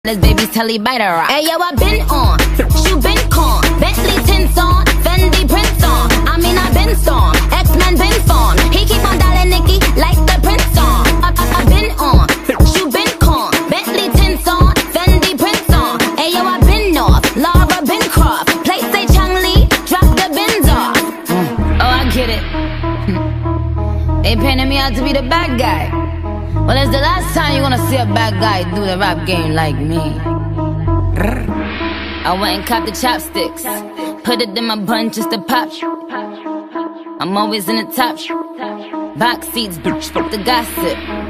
This baby's telly bite her rock. Hey yo, I been on, you been con, Bentley tints on, Fendi prints on. I mean I been storm, X-Men been formed. He keep on dialing Nicki like the Prince song. I been on, you been con, Bentley tints on, Fendi prints on. Hey yo, I been north, Laura been Croft. Play say Chung Lee, drop the bins off. Oh I get it. They painted me out to be the bad guy. Well, it's the last time you're gonna see a bad guy do the rap game like me. I went and copped the chopsticks, put it in my bun just to pop. I'm always in the top, box seats, bitch, fuck the gossip.